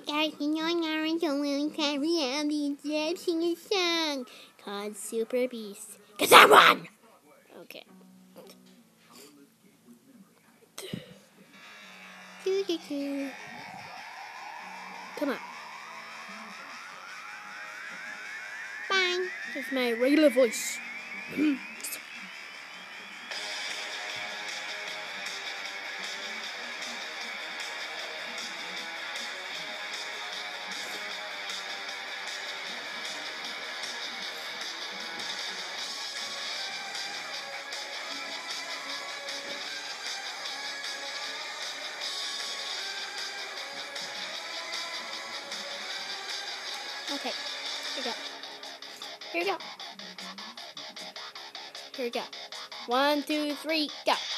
guys, you know I'm going to carry out the job, sing a song called Super Beast. Cause I won! Okay. Come on. Bang. That's my regular voice. Okay, here we go. Here we go. Here we go. 1, 2, 3, go.